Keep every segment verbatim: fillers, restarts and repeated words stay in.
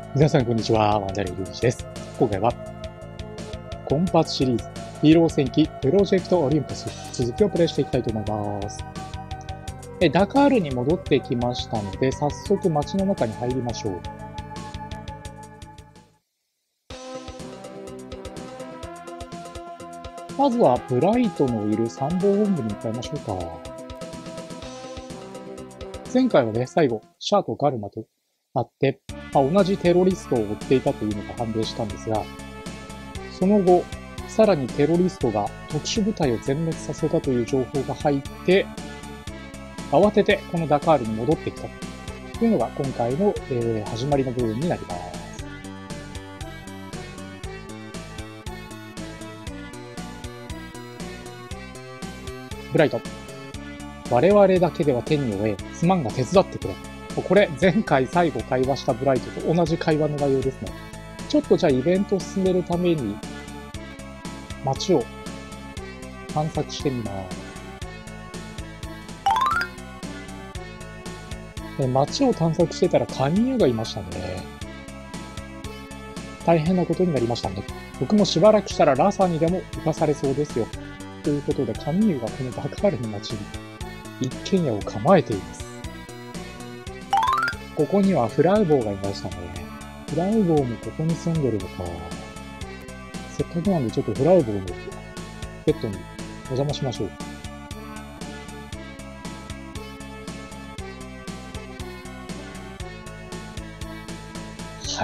皆さんこんにちは、ワンダリー・ルイジです。今回は、コンパスシリーズ、ヒーロー戦記プロジェクトオリンパス、続きをプレイしていきたいと思います。えダカールに戻ってきましたので、早速街の中に入りましょう。まずは、ブライトのいる参謀本部に向かいましょうか。前回はね、最後、シャアとガルマと会って、まあ、同じテロリストを追っていたというのが判明したんですが、その後、さらにテロリストが特殊部隊を全滅させたという情報が入って、慌ててこのダカールに戻ってきたというのが今回の、えー、始まりの部分になります。ブライト。我々だけでは手に負え、すまんが手伝ってくれ。これ、前回最後会話したブライトと同じ会話の内容ですね。ちょっとじゃあイベントを進めるために、街を探索してみます。街を探索してたらカミューがいましたね。大変なことになりましたね。僕もしばらくしたらラサにでも行かされそうですよ。ということで、カミューがこのダカールの街に一軒家を構えています。ここにはフラウボーがいましたね。フラウボーもここに住んでるのか。せっかくなんでちょっとフラウボーのベッドにお邪魔しましょう。はい。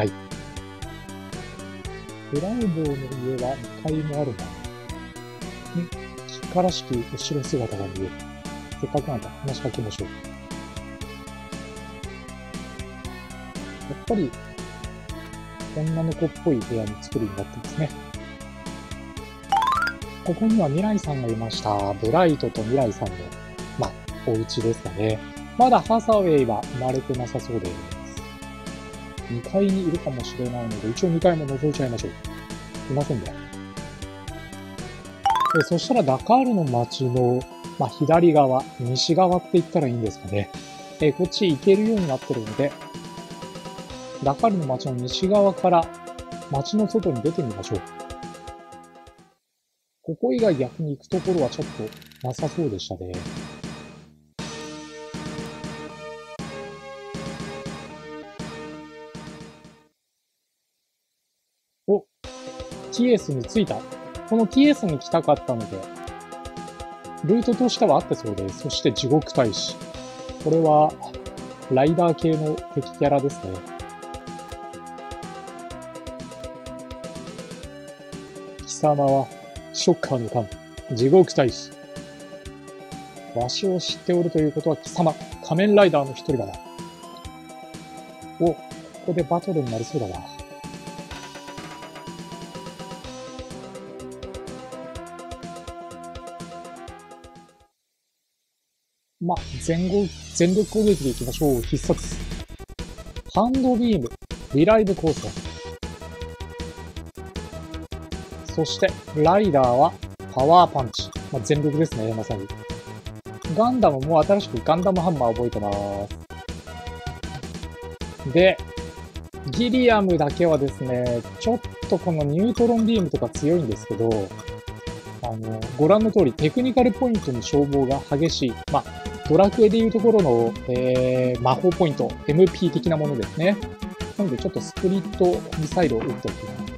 フラウボーの家はにかいもあるな。ね、木からしき後ろ姿が見える。せっかくなんで話しかけましょう。やっぱり、女の子っぽい部屋の作りになってますね。ここには未来さんがいました。ブライトと未来さんの、まあ、お家ですかね。まだハサウェイは生まれてなさそうです。にかいにいるかもしれないので、一応にかいも覗いちゃいましょう。いませんね。えそしたらダカールの街の、まあ、左側、西側って言ったらいいんですかね。えこっち行けるようになってるので、ダカールの街の西側から街の外に出てみましょう。ここ以外逆に行くところはちょっとなさそうでしたね。お、ティエスに着いた。このティエスに来たかったので、ルートとしてはあってそうです。そして地獄大使。これは、ライダー系の敵キャラですね。貴様は、ショッカーの神、地獄大使。わしを知っておるということは貴様、仮面ライダーの一人だな。お、ここでバトルになりそうだな。ま、前後、全力攻撃でいきましょう。必殺。ハンドビーム、リライブ光線。そして、ライダーはパワーパンチ。まあ、全力ですね、まさに。ガンダムも新しくガンダムハンマー覚えてます。で、ギリアムだけはですね、ちょっとこのニュートロンビームとか強いんですけど、あの、ご覧の通りテクニカルポイントの消耗が激しい。まあ、ドラクエでいうところの、えー、魔法ポイント、エムピー 的なものですね。なのでちょっとスプリットミサイルを撃っておきます。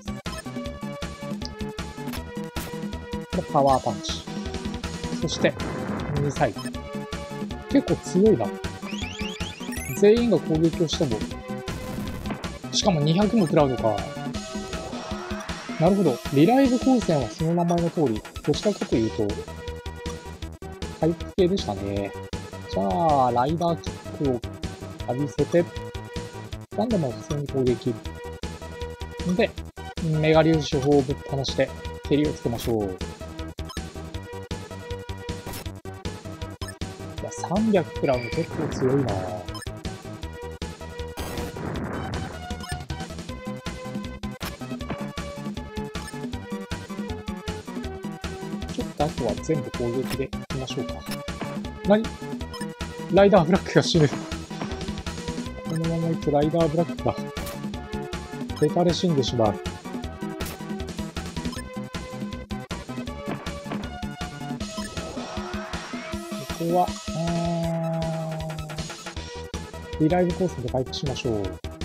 パワーパンチ。そして、ミサイル。結構強いな。全員が攻撃をしても、しかもにひゃくも食らうのか。なるほど。リライブ光線はその名前の通り、どちらかというと、回復系でしたね。じゃあ、ライダーキックを浴びせて、ガンダムは普通に攻撃。で、メガ粒子砲をぶっ放して、蹴りをつけましょう。いや、さんびゃく食らうの結構強いなぁ。ちょっとあとは全部攻撃でいきましょうか。何？ライダーブラックが死ぬ。このままいくとライダーブラックが手垂れ死んでしまう。ここは、あーリライブコースで回復しましょう。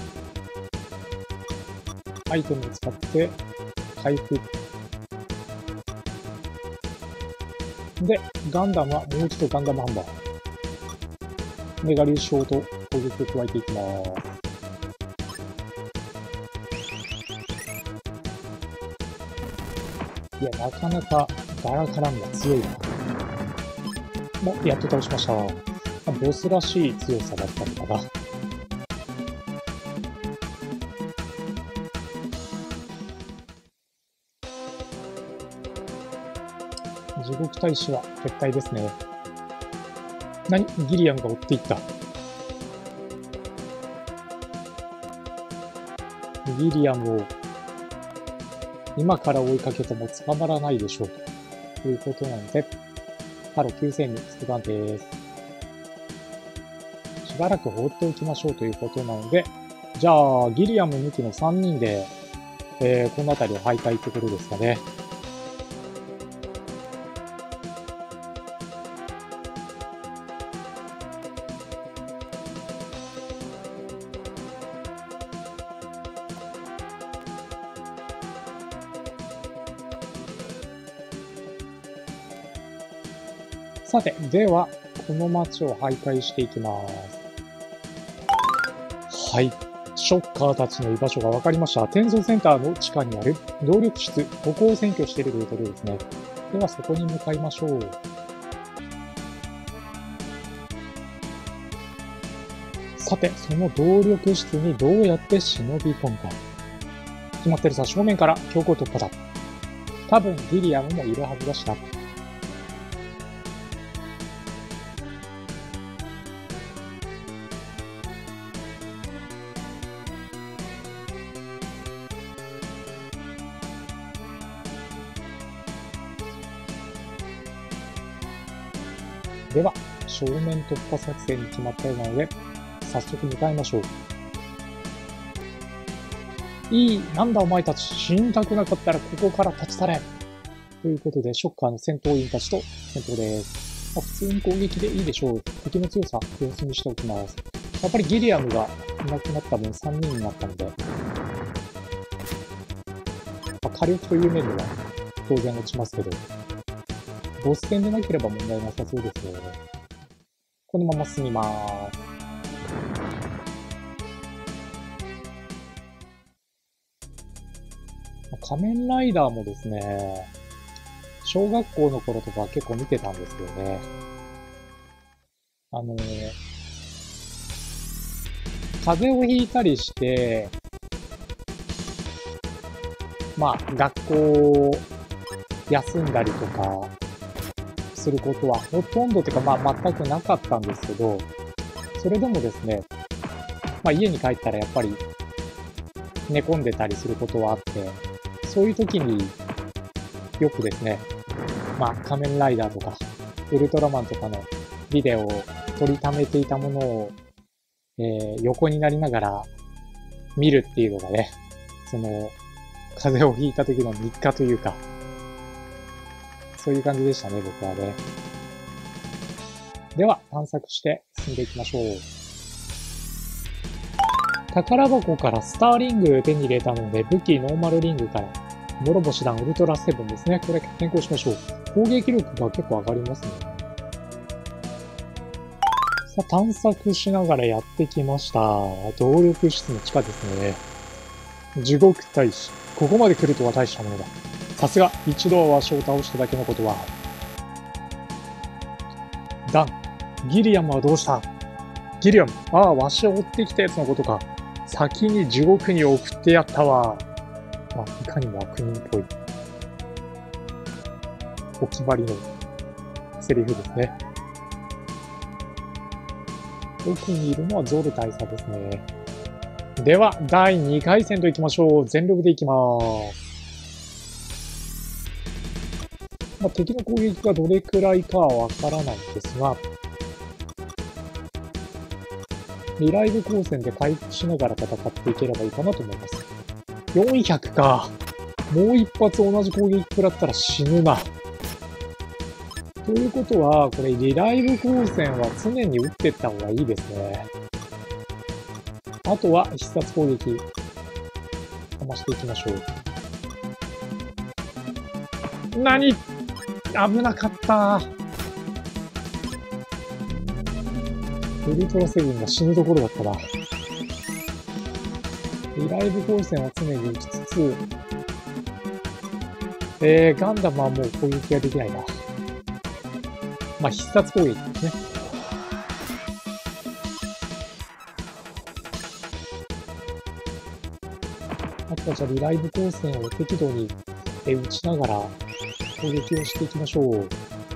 アイテムを使って回復。で、ガンダムはもう一度ガンダムハンマー。メガ粒子砲と攻撃を加えていきます。いや、なかなかガラガランが強いな。もう、やっと倒しました。ボスらしい強さだったのかな。地獄大使は撤退ですね。何？ギリアムが追っていった。ギリアムを今から追いかけても捕まらないでしょうということなので、ハロきゅうせんに出番です。しばらく放っておきましょうということなので、じゃあギリアム抜きのさんにんで、えー、この辺りを徘徊ってことですかね。さて、では、この街を徘徊していきます。はい。ショッカーたちの居場所が分かりました。転送センターの地下にある動力室、ここを占拠しているということですね。では、そこに向かいましょう。さて、その動力室にどうやって忍び込むか。決まってるさ、正面から強行突破だ。多分、ギリアムもいるはずだしな。では、正面突破作戦に決まったようなので、早速向かいましょう。いい、なんだお前たち、死にたくなかったらここから立ち去れ。ということで、ショッカーの戦闘員たちと戦闘です。まあ、普通に攻撃でいいでしょう。敵の強さ、様子にしておきます。やっぱりギリアムがいなくなった分さんにんになったので、まあ、火力という面では当然落ちますけど、ボス戦でなければ問題なさそうですね。このまま進みます。仮面ライダーもですね、小学校の頃とか結構見てたんですけどね。あの、風邪をひいたりして、まあ、学校を休んだりとか、することはほとんどというか、まあ全くなかったんですけど、それでもですね、まあ家に帰ったらやっぱり寝込んでたりすることはあって、そういう時によくですね、まあ仮面ライダーとかウルトラマンとかのビデオを撮りためていたものを、えー、横になりながら見るっていうのがね、その風邪をひいた時の日課というか、そういう感じでしたね、僕はね。では、探索して進んでいきましょう。宝箱からスターリング手に入れたので、武器ノーマルリングから、諸星弾ウルトラセブンですね。これ変更しましょう。攻撃力が結構上がりますね。さあ、探索しながらやってきました。動力室の地下ですね。地獄大使。ここまで来るとは大したものだ。さすが、一度はわしを倒しただけのことは。ダン、ギリアムはどうした？ギリアム、ああ、わしを追ってきたやつのことか。先に地獄に送ってやったわ。まあ、いかにも悪人っぽい。お決まりのセリフですね。奥にいるのはゾル大佐ですね。では、だいにかい戦と行きましょう。全力で行きます。まあ、敵の攻撃がどれくらいかはわからないんですが、リライブ光線で回復しながら戦っていければいいかなと思います。 よんひゃくか。もう一発同じ攻撃食らったら死ぬな。ということは、これリライブ光線は常に打っていった方がいいですね。あとは必殺攻撃、かましていきましょう。何？危なかった。ウルトラセブンが死ぬところだったな。リライブ光線は常に打ちつつ、えー、ガンダムはもう攻撃ができないな。まあ、必殺攻撃ですね。あとはじゃあリライブ光線を適度に打ちながら攻撃をしていきましょう。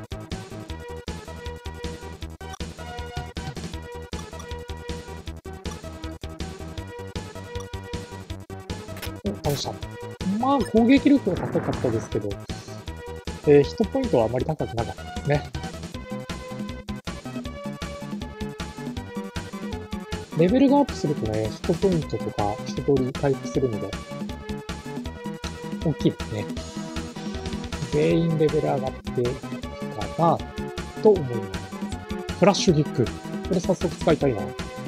倒した。まあ、攻撃力は高かったですけど、えー、ヒットポイントはあまり高くなかったですね。レベルがアップするとね、ヒットポイントとか一通り回復するので、大きいですね。全員レベル上がっていくかな、と思います。フラッシュギック。これ早速使いたいな。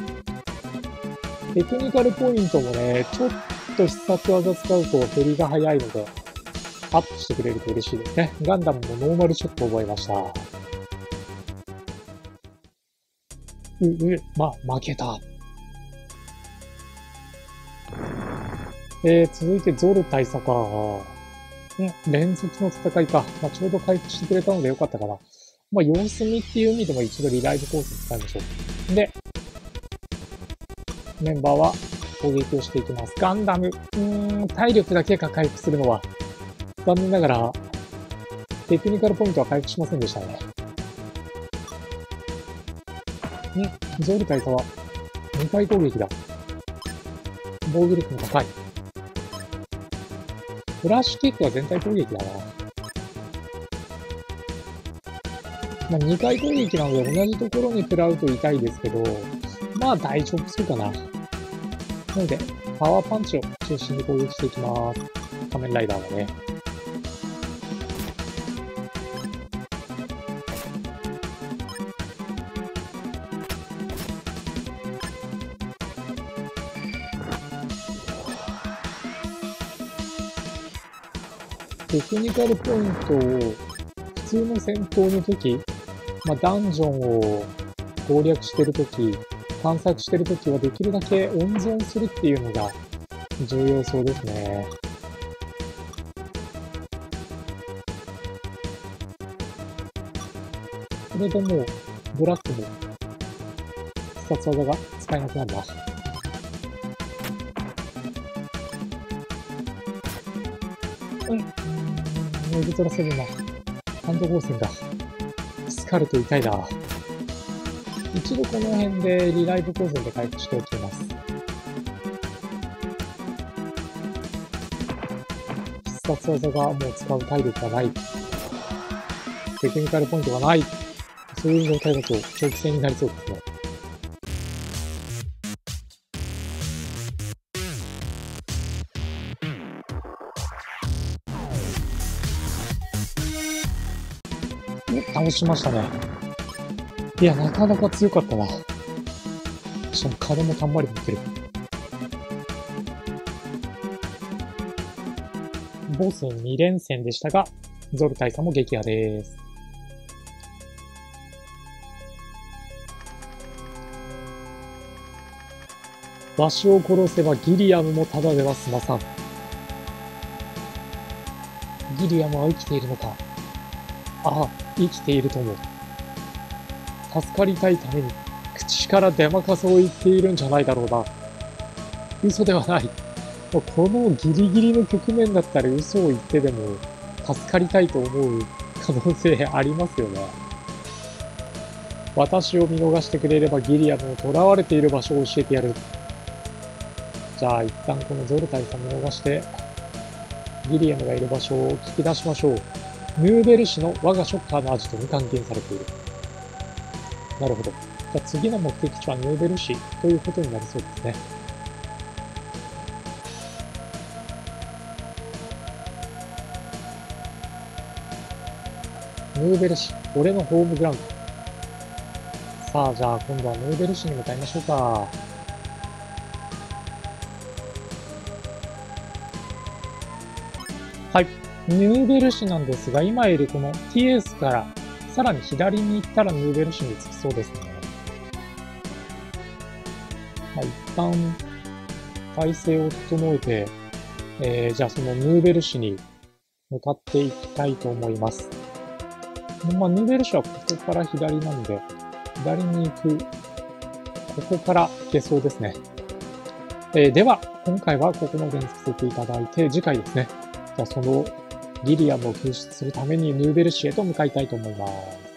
テクニカルポイントもね、ちょっと必殺技使うと減りが早いので、アップしてくれると嬉しいですね。ガンダムもノーマルショット覚えました。う、う、ま、負けた。えー、続いてゾル大佐か。ん、連続の戦いか。まあ、ちょうど回復してくれたのでよかったかな。まあ、様子見っていう意味でも一度リライブコース使いましょう。で、メンバーは攻撃をしていきます。ガンダム。うーん、体力だけが回復するのは、残念ながら、テクニカルポイントは回復しませんでしたね。ん、ゾル大佐はにかい攻撃だ。防御力も高い。フラッシュキックは全体攻撃だな。まあ、にかい攻撃なので同じところに食らうと痛いですけど、まあ大丈夫そうかな。なので、パワーパンチを中心に攻撃していきます。仮面ライダーがね。テクニカルポイントを普通の戦闘の時、まあ、ダンジョンを攻略してる時、探索してる時はできるだけ温存するっていうのが重要そうですね。これでもうブラックも必殺技が使えなくなるな。うん。ウルトラセブンはハンド光線がスカルと痛いな。一度この辺でリライブ光線で回復しておきます。必殺技がもう使う体力がない。テクニカルポイントがない。そういう状態だと長期戦になりそうですね。倒しましたね。いや、なかなか強かったな。しかも金もたんまり持ってる。ボスに連戦でしたが、ゾル大佐も撃破です。わしを殺せばギリアムもただでは済まさん。ギリアムは生きているのか。ああ、生きているとも。助かりたいために口から出まかせを言っているんじゃないだろうな。嘘ではない。このギリギリの局面だったら嘘を言ってでも助かりたいと思う可能性ありますよね。私を見逃してくれればギリアムの囚われている場所を教えてやる。じゃあ一旦このゾル大佐見逃してギリアムがいる場所を聞き出しましょう。ヌーベル市の我がショッカーのアジトに監禁されている。なるほど。じゃあ次の目的地はヌーベル市ということになりそうですね。 ヌーベル市。俺のホームグラウンド。さあ、じゃあ今度はヌーベル市に向かいましょうか。はい。ヌーベル市なんですが、今いるこの ティーエス からさらに左に行ったらヌーベル市に着きそうですね。まあ、一旦体勢を整えて、えー、じゃあそのヌーベル市に向かっていきたいと思います。まあ、ヌーベル市はここから左なんで、左に行く、ここから行けそうですね。えー、では、今回はここまでにさせていただいて、次回ですね。じゃあそのリリアムを救出するためにヌーベル市へと向かいたいと思います。